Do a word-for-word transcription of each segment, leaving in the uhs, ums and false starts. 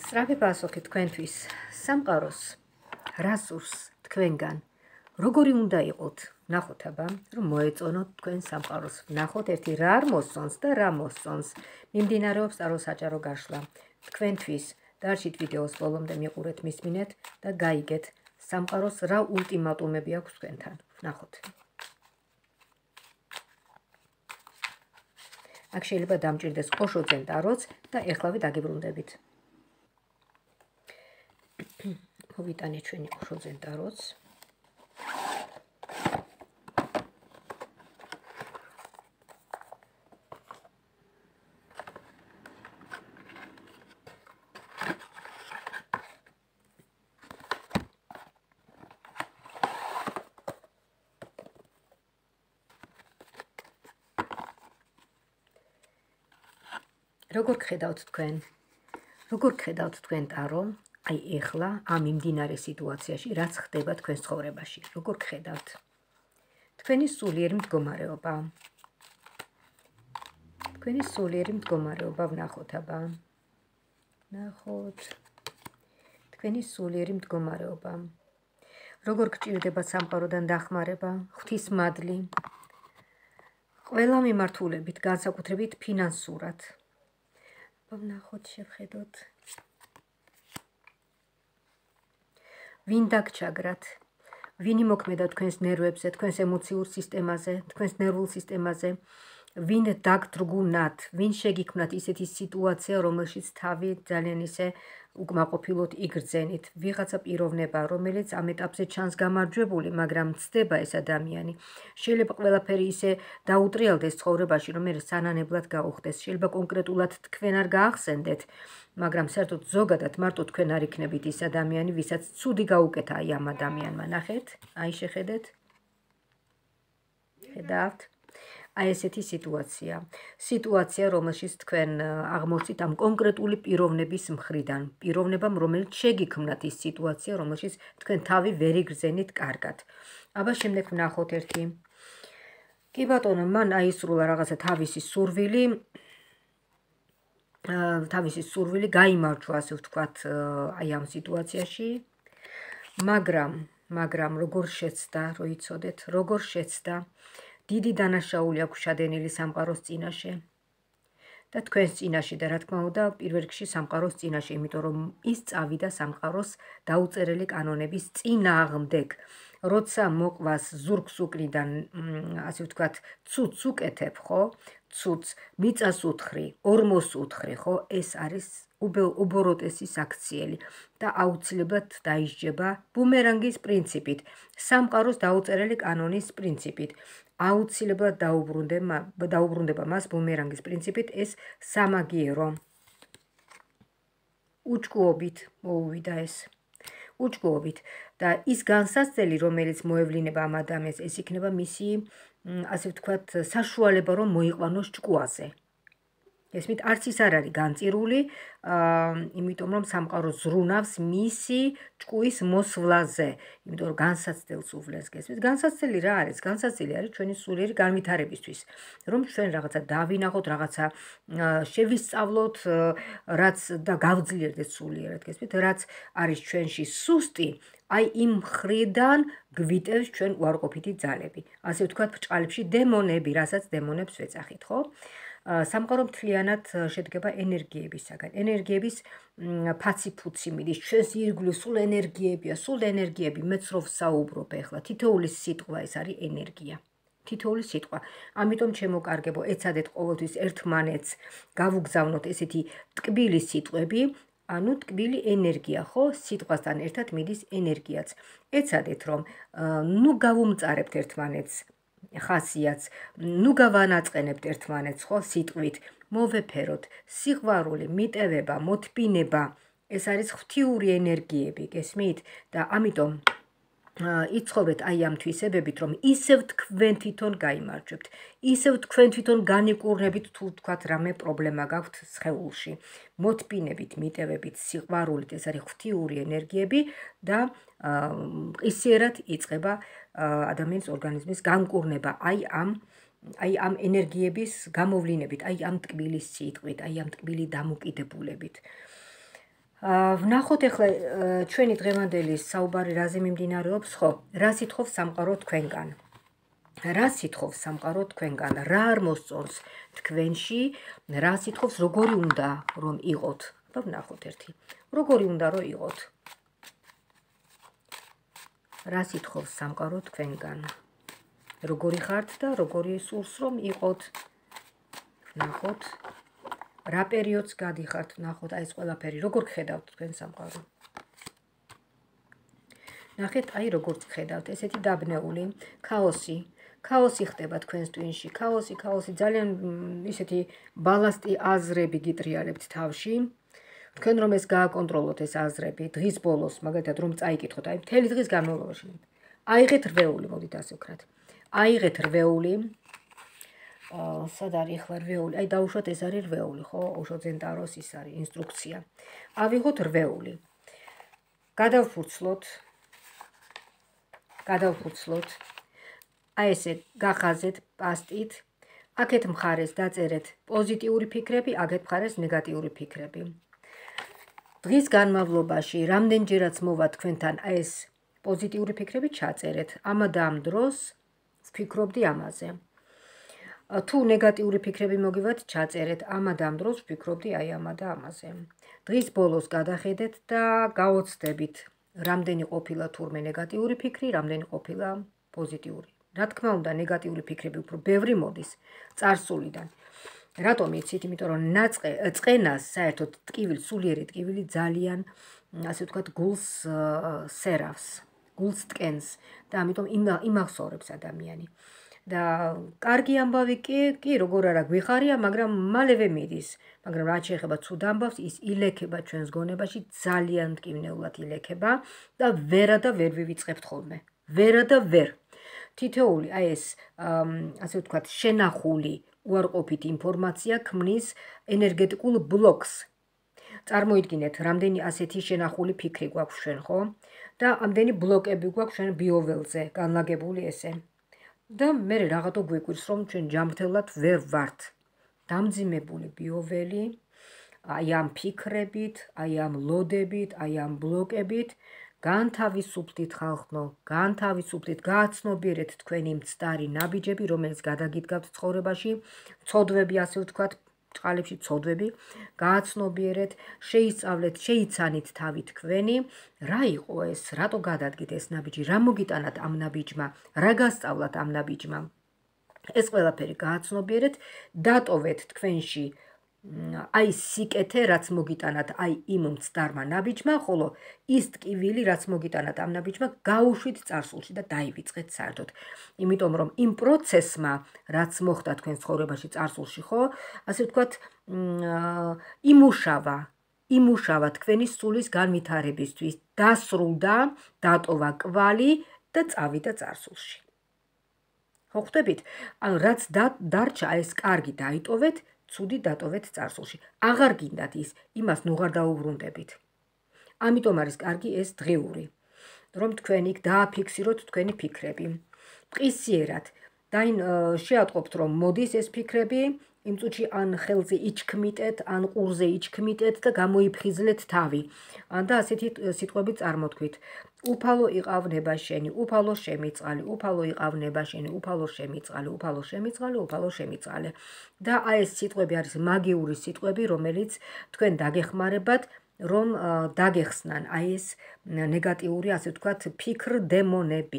სწრაფი პასუხი თქვენთვის სამყაროს რა სურს თქვენგან როგორი უნდა იყოთ ნახოთ აბა რომ მოეწონოთ თქვენ სამყაროს ნახოთ ერთი რა არ მოსწონს და რა მოსწონს მიმდინარეობს წაროსაჭარო გაშლა თქვენთვის დარჩით ვიდეოს ბოლომდე მიყურეთ მისმინეთ და გაიგეთ სამყაროს რა ულტიმატუმები აქვს თქვენთან ნახოთ აქ შეიძლება დამჭირდეს ოშოძენ ტაროც და ეხლავე დაგიბრუნდებით ვიტანე ჩვენი ოშოძენ ტაროც როგორ გხედავთ თქვენ როგორ გხედავთ თქვენ ტარო აი ეხლა ამ იმდინარე სიტუაციაში რაც ხდება თქვენ ცხოვრებაში როგორ გხედავთ თქვენი სულიერი მდგომარეობა თქვენი სულიერი მდგომარეობა ვნახოთ აბა ნახოთ თქვენი სულიერი მდგომარეობა როგორ გჭირდება სამყაროდან დახმარება ღვთისმადლი ყველა მიმართულებით განსაკუთრებით ფინანსურად ვნახოთ შევხედოთ ვინ დაგჩაგრათ ვინი მოქმედა თქვენს ნერვებზე თქვენს ემოციურ სისტემაზე თქვენს ნერვულ სისტემაზე ვინ დაგდრგუნათ ვინ შეგიქმნათ ისეთი სიტუაცია რომელშიც თავი ძალიან ისე უკმაყოფილოდ იგრძენით ვიღაცა პიროვნება რომელიც ამ ეტაპზე ჩანს გამარჯვებული მაგრამ ცდება ეს ადამიანი შეიძლება ყველაფერი ისე დაუტრიალდეს ცხოვრებაში რომ მე სანანებლად გაუხდეს შეიძლება კონკრეტულად თქვენ არ გაახსენდეთ მაგრამ საერთოდ ზოგადად მარტო თქვენ არ იქნებით ის ადამიანი ვისაც ცუდი გაუკეთა აი ამ ადამიანმა ნახეთ აი შეხედეთ ხედავთ აი ესეთი სიტუაცია სიტუაცია რომელშიც თქვენ აღმოჩნდით ამ კონკრეტული პიროვნების მხრიდან პიროვნებამ რომელიც შეგიქმნათ ის სიტუაცია რომელშიც თქვენ თავი ვერ იგრძენით კარგად აბა შემდეგ ვნახოთ ერთი კი ბატონო მან აისრულა რაღაცა თავისი სურვილი თავისი სურვილი გაიმარჯვა ასე ვთქვათ აი ამ სიტუაციაში მაგრამ მაგრამ როგორ შეცდა რო იცოდეთ როგორ შეცდა დიდი დანაშაული აქვს შადენილი სამყაროს წინაშე და თქვენს წინაშე და რა თქმა უნდა პირველ რიგში სამყაროს წინაშე იმიტომ რომ ის წავიდა სამყაროს დაუწერელი კანონების წინააღმდეგ როცა მოყვას ზურგს უკრიდან ასე ვთქვათ ცუც უკეთებ ხო ცუც მიწას უთხრი ორმოს უთხრი ხო ეს არის უბოროტესის აქციელი და აუცილებლად დაისჯება ბუმერანგის პრინციპით სამყაროს დაუწერელი კანონის პრინციპით აუცილებლად დაუბრუნდება მას ბუმერანგის პრინციპით ეს სამაგიერო უჭკუობით მოუვიდა ეს უჭკუობით და ის განსაცდელი რომელიც მოევლინება ამ ადამიანს ეს იქნება მისი ასე ვთქვათ საშუალება რომ მოიყვანოს ჭკუაზე ესმით არც ის არ არის განწირული იმიტომ რომ სამყარო ზრუნავს მისი ჭკუის მოსვლაზე იმიტომ რომ განსაცდელს უვლეს გესმით განსაცდელი რა არის განსაცდელი არის ჩვენი სულიერი განვითარებისთვის რომ ჩვენ რაღაცა დავინახოთ რაღაცა შევისწავლოთ რაც და გავძლიერდეთ სულიერად გესმით რაც არის ჩვენში სუსტი აი იმ მხრიდან გვიტევს ჩვენ უარყოფითი ძალები ასე ვთქვათ ბრჭყალებში დემონები რასაც დემონებს ვეძახით ხო სამყარო მთლიანად შედგება ენერგიებისაგან ენერგიების ფაცი-ფუცი მიდის ჩვენს ირგვლივ სულ ენერგიებია სულ ენერგიები მეც რო ვსაუბრობ ეხლა თითოეული სიტყვა ეს არის ენერგია თითოეული სიტყვა ამიტომ ჩემო კარგებო ეცადეთ ყოველთვის ერთმანეთს გავუგზავნოთ ესეთი ტკბილი სიტყვები ანუ ტკბილი ენერგია ხო სიტყვასთან ერთად მიდის ენერგიაც ეცადეთ რომ ნუ გავუმწარებთ ერთმანეთს ხასიათს ნუ გავანაწყენებთ ერთმანეთს ხო სიტყვით მოვეფეროთ სიყვარული მიტევება მოთბინება ეს არის ღვთიური ენერგიები გესმით და ამიტომ იცხოვრეთ აი ამ თვისებებით რომ ისევ თქვენ თვითონ გაიმარჯვებთ ისევ თქვენ თვითონ განიკურნებით თუ თქვათ რამე პრობლემა გაქვთ სხეულში მოთბინებით მიტევებით სიყვარულით ეს არის ღვთიური ენერგიები და მყისიერად იწყება ადამიანის ორგანიზმის განკურნება აი ამ აი ამ ენერგიების გამოვლინებით, აი ამ ტკბილი სიტყვით, აი ამ ტკბილი დამოკიდებულებით. ვნახოთ ახლა ჩვენი დღევანდელი საუბარი რაზე მიმდინარეობს, ხო? რა სიტყობს სამყარო თქვენგან? რა სიტყობს სამყარო თქვენგან? რა არ მოსწონს თქვენში? რა სიტყობს როგორი უნდა რომ იყოთ? აბა ვნახოთ ერთი. როგორი უნდა რომ იყოთ? რა სიტყობს სამყარო თქვენგან? როგორი ხართ და როგორი სურს რომ იყოთ? ვნახოთ. რა პერიოდს გადიხართ, ნახოთ აი ეს ყველაფერი, როგორ გხედავთ თქვენ სამყარო? ნახეთ, აი როგორც გხედავთ, ესეთი დაბნეული, ქაოსი, ქაოსი ხდება თქვენს ტვინში, ქაოსი, ქაოსი, ძალიან ისეთი ბალასტი აზრები გიტრიალებთ თავში. თქვენ რომ ეს გააკონტროლოთ ეს აზრები, დღის ბოლოს, მაგალითად რომ წაიკითხოთ, აი მთელი დღის განმავლობაში. აიღეთ რვეული, მოდით ასე ვქრათ. აიღეთ რვეული. სად არის ახლა რვეული? აი დაუშვათ ეს არის რვეული, ხო? ოშო ზენტაროს ის არის ინსტრუქცია. ავიღოთ რვეული. გადავფურცლოთ. გადავფურცლოთ. აი ესე გახაზეთ პასტით. აქეთ მხარეს დაწერეთ პოზიტიური ფიქრები, აქეთ მხარეს ნეგატიური ფიქრები. დღის განმავლობაში რამდენჯერაც მოვა თქვენთან აი ეს პოზიტიური ფიქრები ჩაწერეთ. ამა და ამ დროს ვფიქრობდი ამაზე. თუ ნეგატიური ფიქრები მოგივათ, ჩაწერეთ. ამა და ამ დროს ვფიქრობდი აი ამა და ამაზე. დღის ბოლოს გადახედეთ და გაოცდებით, რამდენი ყოფილა თურმე ნეგატიური ფიქრი, რამდენი ყოფილა პოზიტიური. რა თქმა უნდა, ნეგატიური ფიქრები უფრო ბევრი მოდის წარსულიდან. რატომ იცით? იმიტომ რომ ნაწყე წყენას საერთოდ ტკივილი, სულიერი ტკივილი ძალიან, ასე ვთქვათ, გულს სერავს, გულს ტკენს და ამიტომ იმახსოვრებს ადამიანი. და კარგი ამბავი კი, კი, როგორ არა გვიხარია, მაგრამ მალევე მიდის. მაგრამ რაც შეეხება ცუდ ამბავს, ის ილექება ჩვენს გონებაში, ძალიან მტკივნეულად ილექება და ვერა და ვერ ვივიწყებთ ხოლმე. ვერა და ვერ. თითოეული აი ეს, ასე ვთქვათ, შენახული უარყოფით ინფორმაცია ქმნის ენერგეტიკულ ბლოკს. წარმოიდგინეთ, რამდენი ასეთი შენახული ფიქრი გვაქვს ჩვენ, ხო? და ამდენი ბლოკები გვაქვს ჩვენ ბიოველზე, განლაგებული ესე. და მე რაღაცა გვიკვირს, რომ ჩვენ ჯანმრთელად ვერ ვართ. დამძიმებული ბიოველი, აი ამ ფიქრებით, აი ამ ლოდებით, აი ამ ბლოკებით, განთავისუფლდით ხალხო, განთავისუფლდით, გააცნობიერეთ თქვენი მცდარი ნაბიჯები, რომელიც გადაგიდგავთ ცხოვრებაში, ცოდვები, ასე ვთქვათ, წყალებში ცოდვები, გააცნობიერეთ, შეისწავლეთ, შეიცანით თავი თქვენი, რა იყო ეს, რატო გადადგით ეს ნაბიჯი, რა მოგიტანათ ამ ნაბიჯმა, რა გასწავლათ ამ ნაბიჯმა. ეს ყველაფერი გააცნობიერეთ, დატოვეთ თქვენში აი სიკეთე, რაც მოგიტანათ აი იმ მცდარმა ნაბიჯმა, ხოლო ის ტკივილი, რაც მოგიტანათ ამ ნაბიჯმა, გაუშვით წარსულში და დაივიწყეთ საერთოდ. იმიტომ რომ იმ პროცესმა, რაც მოხდა თქვენ ცხოვრებაში წარსულში, ხო, ასე ვთქვათ, იმუშავა, იმუშავა თქვენი სულის განვითარებისთვის, დასრულდა, დატოვა კვალი და წავიდა წარსულში. ხო ხვდებით? ანუ რაც დარჩა, ეს კარგი დაიტოვეთ, ცუდი დატოვეთ წარსულში. აღარ გინდათ ის, იმას ნუღარ დაუბრუნდებით. ამიტომ არის კარგი ეს დღიური, რომ თქვენ იქ დააფიქსიროთ თქვენი ფიქრები. მყისიერად, დაინ შეატყობთ, რომ მოდის ეს ფიქრები, იმ წუთში ან ხელზე იჩქმიტეთ, ან ყურზე იჩქმიტეთ და გამოიფხიზლეთ თავი. და ასეთი სიტყვები წარმოთქვით. უფალო იყავ ნება შენი, უფალო შემიწყალი, უფალო იყავ ნება შენი, უფალო შემიწყალი, უფალო შემიწყალი, უფალო შემიწყალი. და აი ეს სიტყვები არის მაგიური სიტყვები, რომელიც თქვენ დაგეხმარებათ, რომ დაგეხსნან აი ეს ნეგატიური, ასე ვთქვათ, ფიქრ დემონები.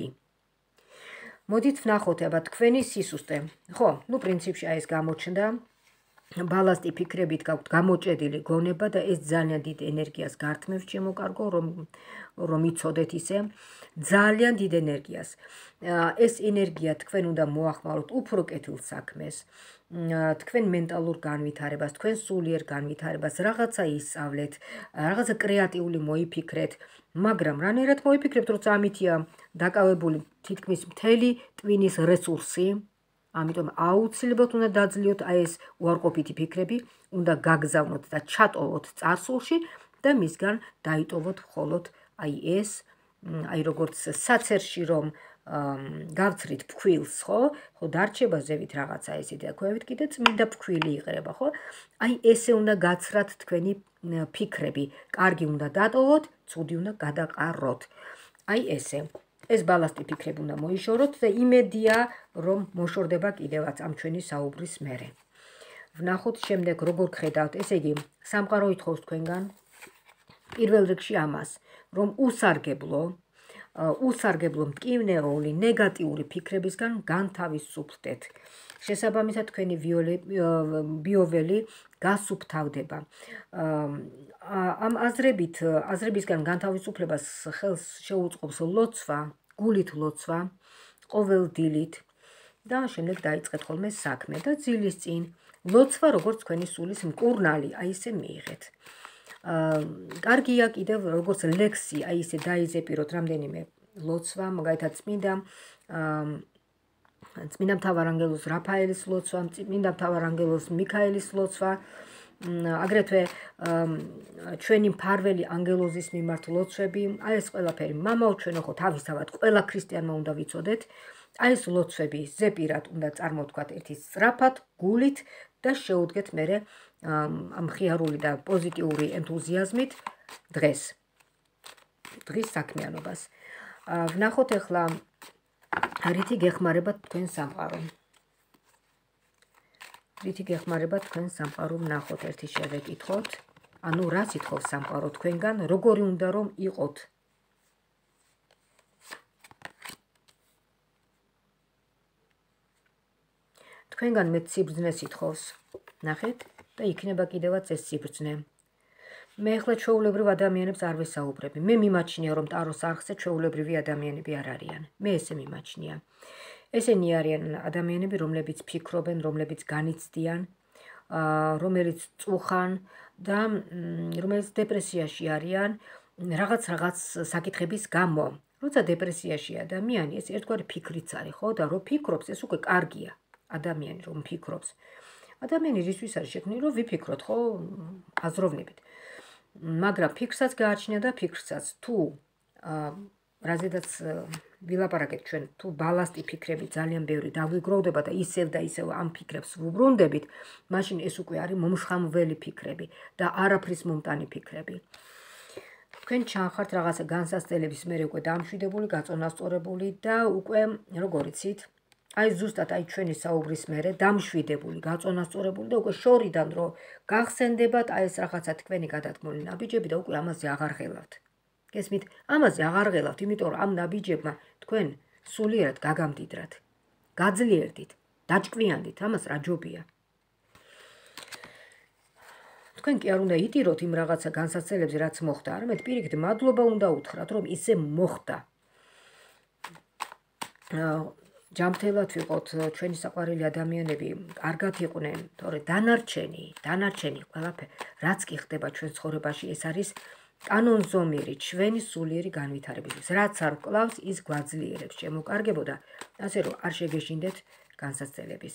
მოდით ვნახოთ აბა თქვენი სისუსტე. ხო, ნუ პრინციპში აი ეს გამოჩნდა. ბალასტი ფიქრებით გაქვთ გამოჭედილი გონება და ეს ძალიან დიდ ენერგიას გართმევს ჩემო კარგო, რომ რომ იცოდეთ ისე, ძალიან დიდ ენერგიას. ეს ენერგია თქვენ უნდა მოახმაროთ უფრო კეთილ საქმეს, თქვენ მენტალურ განვითარებას, თქვენ სულიერ განვითარებას, რაღაცა ისწავლეთ, რაღაცა კრეატიული მოიფიქრეთ, მაგრამ რანაირად მოიფიქრებთ, როცა ამითია დაკავებული თითქმის მთელი ტვინის რესურსი, ამიტომ აუცილებლად უნდა დაძლიოთ აი ეს უარყოფითი ფიქრები, უნდა გაგზავნოთ და ჩატოვოთ წარსულში და მისგან დაიტოვოთ მხოლოდ აი ეს, აი როგორც საცერში რომ გავცრით ფქვილს, ხო? ხო, დარჩება ზევით რაღაცა ესეთი და ქვევით კიდე წმინდა ფქვილი იყრება, ხო? აი ესე უნდა გაცრათ თქვენი ფიქრები. კარგი უნდა დატოვოთ, ცუდი უნდა გადაყაროთ. აი ესე. ეს ბალასტი ფიქრები უნდა მოიშოროთ და იმედია, რომ მოშორდება კიდევაც ამ ჩვენი საუბრის მერე. ვნახოთ შემდეგ როგორ გხედავთ, ესე იგი, სამყარო ითხოვს თქვენგან პირველ რიგში ამას, რომ უსარგებლო, უსარგებლო მტკივნეული, ნეგატიური ფიქრებისგან განთავისუფლდეთ. შესაბამისად თქვენი ბიოველი გასუფთავდება. ამ აზრებით, აზრებისგან განთავისუფლებას ხელს შეუწყობს ლოცვა, გულით ლოცვა, ყოველ დილით და შემდეგ დაიწყეთ ხოლმე საქმე და ძილის წინ ლოცვა როგორც თქვენი სულის მკურნალი, აი ესე მიიღეთ. კარგია კიდევ როგორც ლექსი, აი ესე დაიზეპიროთ რამდენიმე ლოცვა, მაგალითად წმინდა წმინდა მთავარანგელოზ რაფაელის ლოცვა, წმინდა მთავარანგელოზ მიქაელის ლოცვა, აგრეთვე ჩვენი მფარველი ანგელოზის მიმართ ლოცვები, აი ეს ყველაფერი მამაო ჩვენო ხო თავისთავად ყველა ქრისტიანმა უნდა ვიცოდეთ. აი ეს ლოცვები ზეპირად უნდა წარმოთქვათ ერთი სწრაფად, გულით და შეუდგეთ მერე ამ ხიარული და პოზიტიური ენთუზიაზმით დღეს. დღის საქმიანობას. ვნახოთ ახლა რითი გეხმარება თქვენ სამყარო. რითი გეხმარება თქვენ სამყარო ვნახოთ ერთი შევეკითხოთ. ანუ რას ითხოვს სამყარო თქვენგან, როგორი უნდა რომ იყოთ. თქვენგან მე სიბრძნეს ითხოვს. ნახეთ და იქნება კიდევაც ეს სიბრძნე. მე ახლა ჩვეულებრივ ადამიანებს არ ვესაუბრები. მე მიმაჩნია რომ ტაროს არხზე ჩვეულებრივი ადამიანები არ არიან. მე ესე მიმაჩნია. ესენი არიან ადამიანები, რომლებიც ფიქრობენ, რომლებიც განიცდიან, რომელიც წუხან და რომელიც დეპრესიაში არიან რაღაც რაღაც საკითხების გამო. როცა დეპრესიაში ადამიანი, ეს ერთგვარი ფიქრიც არის, ხო? და რომ ფიქრობს, ეს უკვე კარგია. ადამიანი რომ ფიქრობს. ადამიანი რისთვის არის შექმნილი, რომ ვიფიქროთ, ხო? აზროვნებით. მაგრამ ფიქრსაც გააჩნია და ფიქრსაც თუ რაზედაც ვილაპარაკეთ ჩვენ, თუ ბალასტი ფიქრები ძალიან ბევრი დაგვიგროვდება და ისევ და ისევ ამ ფიქრებს ვუბრუნდებით, მაშინ ეს უკვე არის მომშხამველი ფიქრები და არაფრის მომტანი ფიქრები. თქვენ ჩანხართ რაღაცა განსასწრების მერე უკვე დამშვიდებული, გაწონასწორებული და უკვე როგორ იცით, აი ზუსტად აი ჩვენი საუბრის მერე დამშვიდებული, გაწონასწორებული და უკვე შორიდან რომ გახსენდებათ აი ეს რაღაცა თქვენი გადადგმული ნაბიჯები და უკვე ამაზე აღარ ღელავთ. გესმით, ამაზე აღარ ღელავთ, იმიტომ რომ ამ ნაბიჯებმა თქვენ სულიერად გაგამდიდრათ, გაძლიერდით, დაჭკვიანდით, ამას რა ჯობია. თქვენ კი არ უნდა იტიროთ იმ რაღაცა განსაცდელებზე, რაც მოხდა, არამედ პირიქით მადლობა უნდა უთხრათ, რომ ისე მოხდა. ჯანმრთელად ვიყოთ, ჩვენი საყვარელი ადამიანები კარგად იყვნენ, თორე დანარჩენი, დანარჩენი ყველაფერი, რაც კი ხდება ჩვენ ცხოვრებაში, ეს არის კანონზომიერი ჩვენი სულიერი განვითარებისთვის. რაც არ ვკლავს, ის გვაძლიერებს, შემოკარგებო და ასე რომ არ შეგეშინდეთ განსაცდელების.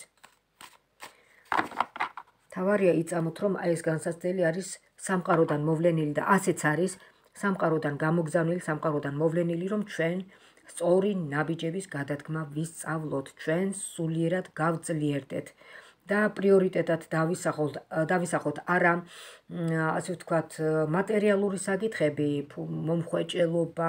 თავარია იწამოთ, რომ აი ეს განსაცდელი არის სამყაროდან მოვლენილი და ასეც არის სამყაროდან გამოგზავნილი, სამყაროდან მოვლენილი, რომ ჩვენ სწორი ნაბიჯების გადადგმა ვისწავლოთ, ჩვენ სულიერად გავძლიერდეთ და პრიორიტეტად დავისახოთ, დავისახოთ არა, ასე ვთქვათ, მატერიალური საკითხები, მომხვეჭელობა,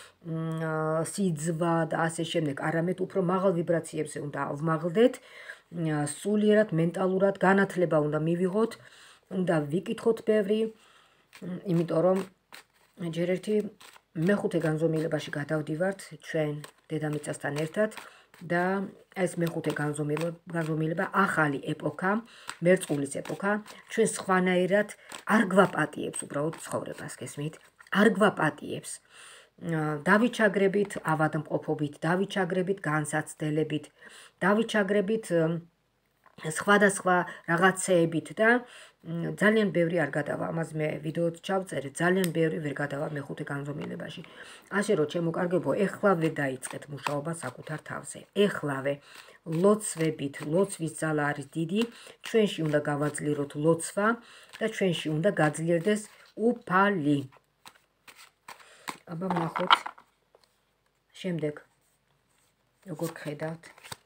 სიძვა და ასე შემდეგ, არამედ უფრო მაღალ ვიბრაციებზე უნდა ავმაღლდეთ, სულიერად, მენტალურად განათლება უნდა მივიღოთ, უნდა ვიკითხოთ ბევრი, იმიტომ რომ ჯერ ერთი მეხუთე განზომილებაში გადავდივართ ჩვენ დედამიწასთან ერთად და ეს მეხუთე განზომილება ახალი ეპოქა, მერწყულის ეპოქა, ჩვენ სხვანაირად არ გვაპატიებს უბრალოდ ცხოვრებას, გესმით? არ გვაპატიებს. დავიჩაგრებით ავადმყოფობით, დავიჩაგრებით განსაცდელებით, დავიჩაგრებით სხვადასხვა რაღაცეებით და ძალიან ბევრი არ გადავა, ამას მე ვიდეოც ჩავწერე, ძალიან ბევრი ვერ გადავა მეხუთე განზომილებაში. ასე რომ ჩემოკარგებო, ეხლავე დაიწყეთ მუშაობა საკუთარ თავზე. ეხლავე ლოცვებით, ლოცვის ძალა არის დიდი, ჩვენში უნდა გავაძლიეროთ ლოცვა და ჩვენში უნდა გაძლიერდეს უფალი. აბა ვნახოთ შემდეგ. როგორ გხედავთ.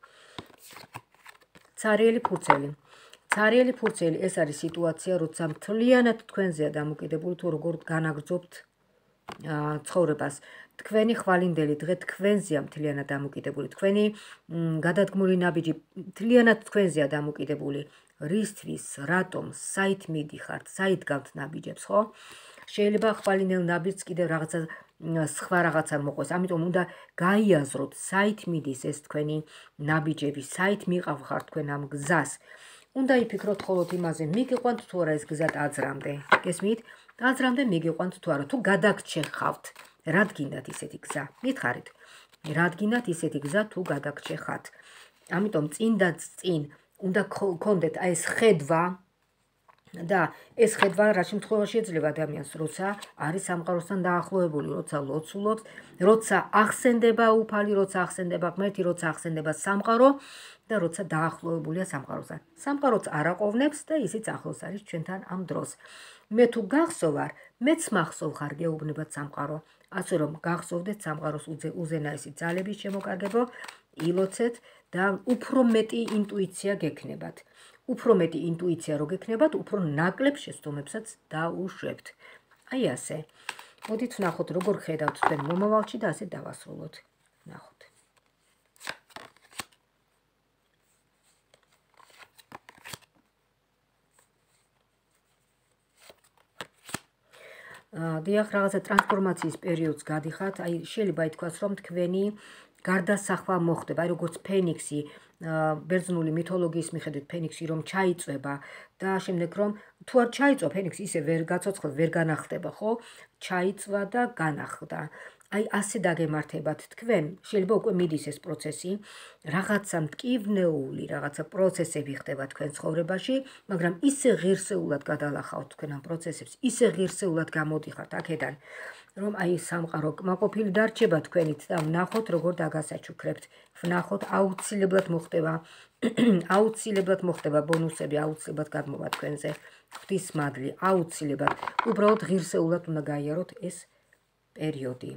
ცარიელი ფურცელი. ცარიელი ფურცელი ეს არის სიტუაცია, როცა მთლიანად თქვენზეა დამოკიდებული თუ როგორ განაგრძობთ ცხოვრებას. თქვენი ხვალინდელი დღე თქვენზეა მთლიანად დამოკიდებული. თქვენი გადადგმული ნაბიჯი მთლიანად თქვენზეა დამოკიდებული. რისთვის, რატომ, საით მიდიხართ, საით გავთ ნაბიჯებს, ხო? შეიძლება ხვალინდელ ნაბიჯს კიდევ რაღაცა სხვა რაღაცა მოყვეს. ამიტომ უნდა გაიაზროთ, საით მიდის ეს თქვენი ნაბიჯები, საით მიყავხართ თქვენ ამ გზას. უნდა იფიქროთ მხოლოდ იმაზე, მიგიყვანთ თუ არა ეს გზა ტაძრამდე. გესმით? ტაძრამდე მიგიყვანთ თუ არა, თუ გადაგჩეხავთ. რად გინდათ ისეთი გზა? მითხარით. რად გინდათ ისეთი გზა თუ გადაგჩეხათ. ამიტომ წინ და წინ უნდა გქონდეთ აი ეს ხედვა და ეს ხედვა რა შემთხვევაში ეძლევა ადამიანს, როცა არის სამყაროსთან დაახლოებული, როცა ლოცულობს, როცა ახსენდება უფალი, როცა ახსენდება ღმერთი, როცა ახსენდება სამყარო და როცა დაახლოებულია სამყაროსთან. სამყაროც არ აყოვნებს და ისიც ახლოს არის ჩვენთან ამ დროს. მე თუ გახსოვ არ, მეც მახსოვ ხარ გეუბნებათ სამყარო. ასე რომ გახსოვდეთ სამყაროს უზენაესი ძალების შემოკარგებო, ილოცეთ და უფრო მეტი ინტუიცია გექნებათ. უფრო მეტი ინტუიცია რო გექნებათ, უფრო ნაკლებ შეცდომებსაც დაუშვებთ. აი ასე. მოდით ვნახოთ როგორ ხედავთ თქვენ მომავალში და ასე დავასრულოთ. ვნახოთ. დიახ, რაღაცა ტრანსფორმაციის პერიოდს გადიხართ, აი შეიძლება ითქვას, რომ თქვენი გარდასახვა მოხდება, აი როგორც ფენიქსი, ბერძნული მითოლოგიის მიხედვით ფენიქსი რომ ჩაიწვება და შემდეგ რომ თუ არ ჩაიწვა ფენიქსი ისე ვერ გაცოცხლ, ვერ განახდება, ხო? ჩაიწვა და განახდა. აი ასე დაგემართებათ თქვენ, შეიძლება უკვე მიდის ეს პროცესი, რაღაცა მტკივნეული, რაღაცა პროცესები ხდება თქვენ ცხოვრებაში, მაგრამ ისე ღირსეულად გადალახავთ თქვენ ამ პროცესებს, ისე ღირსეულად გამოდიხართ აქედან, რომ აი სამყარო კმაყოფილი დარჩება თქვენით და ვნახოთ როგორ დაგასაჩუქრებთ. ვნახოთ აუცილებლად მოხდება, აუცილებლად მოხდება ბონუსები, აუცილებლად გადმოვა თქვენზე. ღვთის მადლი, აუცილებლად. უბრალოდ ღირსეულად უნდა გაიაროთ ეს პერიოდი.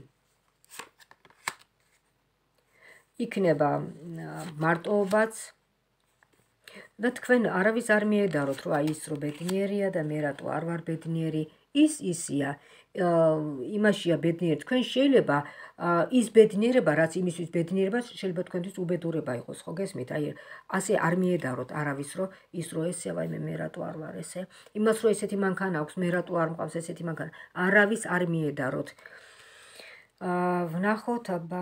იქნება მარტოობაც და თქვენ არავის არ მიედაროთ, რომ აი ის რო ბედნიერია და მე რატო არ ვარ ბედნიერი, ის ისია. იმაშია ბედნიერი. თქვენ შეიძლება ის ბედნიერება, რაც იმისთვის ბედნიერება, შეიძლება თქვენთვის უბედურება იყოს, ხო გესმით? აი ასე არ მიედაროთ არავის, რომ ის რო ესე, ვაიმე მე რატო არ ვარ ესე. იმას რო ესეთი მანქანა აქვს, მე რატო არ მყავს ესეთი მანქანა. არავის არ მიედაროთ. ვნახოთ, აბა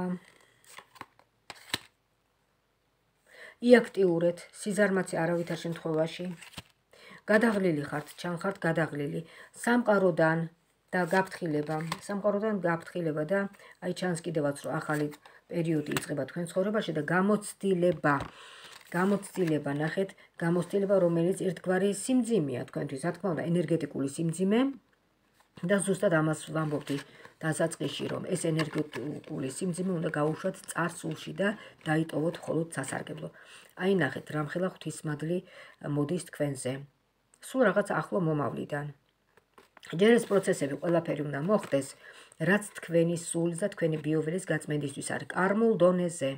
იაქტიურეთ, სიზარმაცე არავითარ შემთხვევაში. გადაღლილი ხართ, ჩანხართ გადაღლილი. სამყაროდან და გაფრთხილება, სამყაროდან გაფრთხილება და აი ჩანს კიდევაც რომ ახალი პერიოდი იწყება თქვენ ცხოვრებაში და გამოცდილება. გამოცდილება, ნახეთ, გამოცდილება, რომელიც ერთგვარი სიმძიმეა თქვენთვის, რა თქმა უნდა, ენერგეტიკული სიმძიმე და ზუსტად ამას ვამბობდი დასაწყისში, რომ ეს ენერგეტიკული სიმძიმე უნდა გაუშვათ წარსულში და დაიტოვოთ მხოლოდ სასარგებლო. აი ნახეთ, რამხელა ღვთისმადლი მოდის თქვენზე. სულ რაღაც ახლო მომავლიდან. ჯერ ეს პროცესები ყველაფერი უნდა მოხდეს, რაც თქვენი სულის და თქვენი ბიოველის გაწმენდისთვის არის კარმულ დონეზე.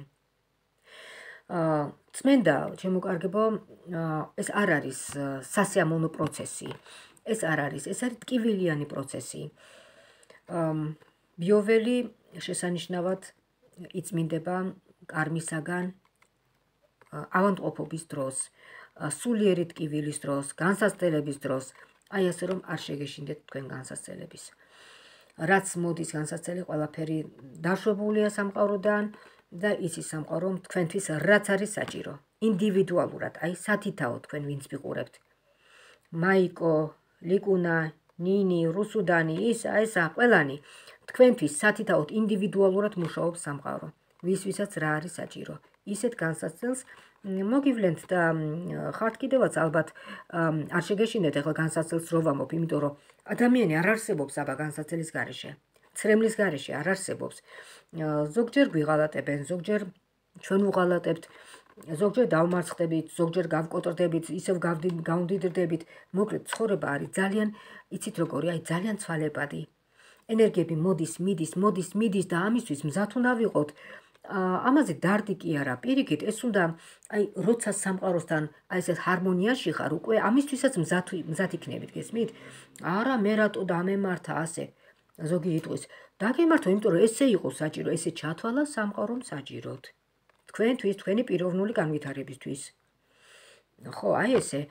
წმენდა, შემოკარგებო, ეს არ არის სასიამოვნო პროცესი. ეს არ არის, ეს არის ტკივილიანი პროცესი. ბიოველი შესანიშნავად იწმინდება კარმისაგან ავადმყოფობის დროს, სულიერი ტკივილის დროს, განსაცდელების დროს, აი ასე რომ არ შეგეშინდეთ თქვენ განსაცდელების. რაც მოდის განსაცდელი, ყველაფერი დაშვებულია სამყაროდან და იცის სამყარო თქვენთვის რაც არის საჭირო. ინდივიდუალურად, აი სათითაო თქვენ ვინც ვიყურებთ. მაიკო, ლიკუნა, ნინი, რუსუდანი, ისა, ესა, ყველანი თქვენთვის სათითაოდ ინდივიდუალურად მუშაობს სამყარო. ვის ვისაც რა არის საჭირო. ისეთ განსაცდელს მოგივლენთ და ხართ კიდევაც ალბათ არ შეგეშინდეთ ახლა განსაცდელს რო ვამბობ, იმიტომ რომ ადამიანი არ არსებობს აბა განსაცდელის გარეშე. ცრემლის გარეშე არ არსებობს. ზოგჯერ გვიღალატებენ, ზოგჯერ ჩვენ ვუღალატებთ, ზოგჯერ დავმარცხდებით, ზოგჯერ გავკოტრდებით, ისევ გავმდიდრდებით. მოკლედ ცხოვრება არის ძალიან, იცით როგორი, აი ძალიან ცვალებადი. ენერგიები მოდის, მიდის, მოდის, მიდის და ამისთვის მზად უნდა ვიყოთ. ამაზე დარდი კი არა, პირიქით, ეს უნდა აი როცა სამყაროსთან აი ესეთ ჰარმონიაში ხარ, უკვე ამისთვისაც მზად მზად იქნებით, გესმით? არა, მე რატო დამემართა ასე. ზოგი იტყვის, დაგემართო, იმიტომ რომ ესე იყო საჭირო, ესე ჩათვალა სამყარომ საჭიროდ. თქვენთვის, თქვენი პიროვნული განვითარებისთვის. ხო, აი ესე.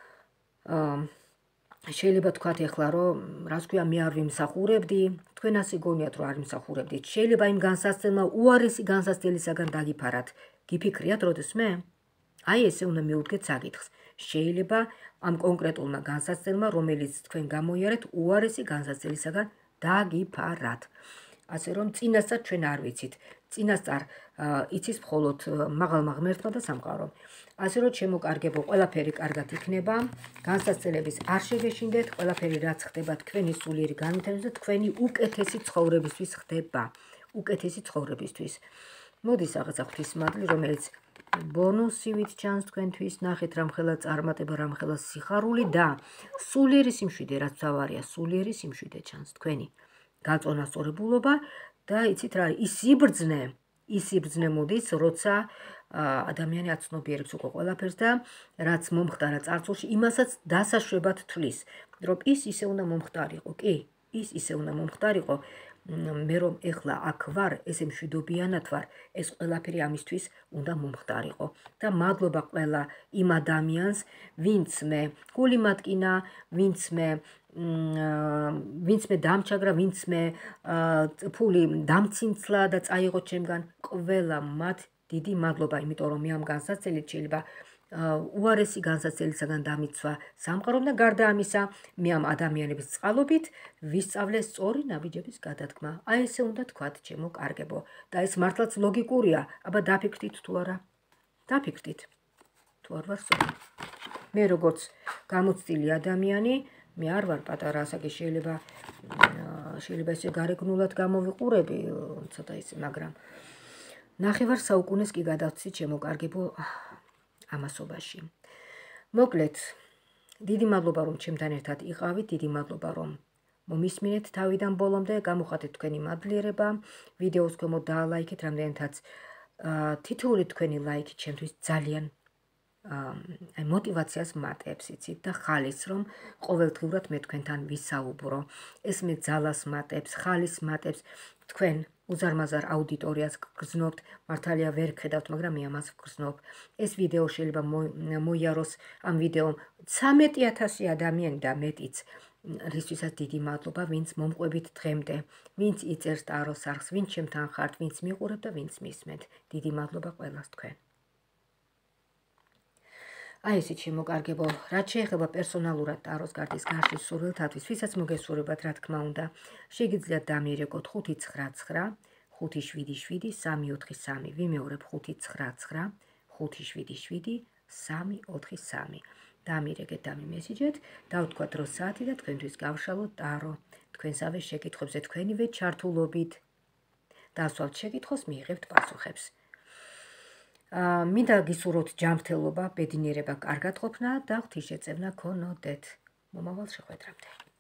შეიძლება თქვათ ეხლა, რომ რას ქვია, მე არ ვიმსახურებდი, თქვენ ასე გონიათ, რომ არ ვიმსახურებდით. შეიძლება იმ განსაცდელმა უარესი განსაცდელისაგან დაგიფარათ. გიფიქრიათ როდესმე? აი ესე უნდა მიუდგეთ საკითხს. შეიძლება ამ კონკრეტულმა განსაცდელმა, რომელიც თქვენ გამოიარეთ, უარესი განსაცდელისაგან დაგიფარათ. ასე რომ წინასწარ ჩვენ არ ვიცით. წინასწარ იცის მხოლოდ მაღალმა ღმერთმა და სამყარომ. ასე რომ შემოკარგებო, ყველაფერი კარგად იქნება, განსაცდელების არ შეგეშინდეთ, ყველაფერი რაც ხდება თქვენი სულიერი განვითარების და თქვენი უკეთესი ცხოვრებისთვის ხდება. უკეთესი ცხოვრებისთვის. მოდის რაღაცა ღვთისმადლი, რომელიც ბონუსივით ჩანს თქვენთვის, ნახეთ რამხელა წარმატება, რამხელა სიხარული და სულიერი სიმშვიდე, რაც თავარია, სულიერი სიმშვიდე ჩანს თქვენი გაწონასწორებულობა და იცით რა, ის იბრძნე, ის იბრძნე მოდის, როცა ადამიანი აცნობიერებს უკვე ყველაფერს და რაც მომხდარა წარსულში, იმასაც დასაშვებად თვლის, რომ ის ისე უნდა მომხდარიყო, კი, ის ისე უნდა მომხდარიყო, მე რომ ეხლა აქ ვარ, ესე მშვიდობიანად ვარ, ეს ყველაფერი ამისთვის უნდა მომხდარიყო და მადლობა ყველა იმ ადამიანს, ვინც მე გული მატკინა, ვინც მე ვინც მე დამჩაგრა, ვინც მე ფული დამცინცლა და წაიღო ჩემგან, ყველა მათ დიდი მადლობა, იმიტომ რომ მე ამ განსაცდელით შეიძლება უარესი განსაცდელისაგან დამიცვა სამყარომ და გარდა ამისა, მე ამ ადამიანების წყალობით ვისწავლე სწორი ნაბიჯების გადადგმა. აი ესე უნდა თქვათ, ჩემო კარგებო. და ეს მართლაც ლოგიკურია, აბა დაფიქრდით თუ არა? დაფიქრდით. თუ არ ვარ სწორი. მე როგორც გამოცდილი ადამიანი, მე არ ვარ პატარა, ასაკი შეიძლება შეიძლება ესე გარეგნულად გამოვიყურები, ცოტა ისე, მაგრამ ნახევარ საუკუნეს კი გადავცით, ჩემო კარგებო, ამასობაში. მოკლედ, დიდი მადლობა რომ ჩემთან ერთად იყავით, დიდი მადლობა რომ მომისმინეთ თავიდან ბოლომდე, გამოხატეთ თქვენი მადლიერება, ვიდეოს ქვემოთ დაალაიქეთ, რამდენადაც თითოეული თქვენი ლაიქი ჩემთვის ძალიან აი мотивაციას მატებს, იცით და ხალისს, რომ ყოველდღიურად მე თქვენთან ვისაუბრო. ეს მე ძალას მატებს, ხალისს მატებს, თქვენ უზარმაზარ აუდიტორიას გგრძნობთ, მართალია ვერ გხედავთ, მაგრამ მე ამას ვგრძნობ. ეს ვიდეო შეიძლება მოიაროს ამ ვიდეომ ცამეტი ათასი ადამიანი და მეტიც. რისთვისაც დიდი მადლობა, ვინც მომყვებით დღემდე, ვინც იწერს ტაროს არხს, ვინც ჩემთან ხართ, ვინც მიყურებთ და ვინც მისმენთ. დიდი მადლობა ყველას თქვენ. აი ესე შემოკარგებო, რაც შეეხება პერსონალურად ტაროს კარდის გაშლის სურვილთათვის, ვისაც მოგესურვებათ, რა თქმა უნდა, შეგიძლიათ დამიერეკოთ ხუთი ცხრა ცხრა, ხუთი შვიდი შვიდი, სამი ოთხი სამი, ვიმეორებ ხუთი ცხრა ცხრა, ხუთი შვიდი შვიდი, სამი ოთხი სამი. დამიერეკეთ და მიმესიჯეთ, დავთქვათ რო საათი და თქვენთვის გავშალოთ ტარო. თქვენსავე შეკითხვებზე თქვენივე ჩართულობით. დასვალთ შეკითხვას, მიიღებთ პასუხებს. მინდა გისურვოთ ჯანმრთელობა, ბედნიერება, კარგად ყოფნა და ღვთისშეწევნა გქონოდეთ. მომავალ შეხვედრამდე.